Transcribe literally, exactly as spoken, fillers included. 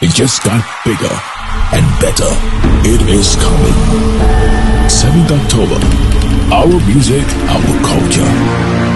It just got bigger and better. It is coming. seventh October. Our music, our culture.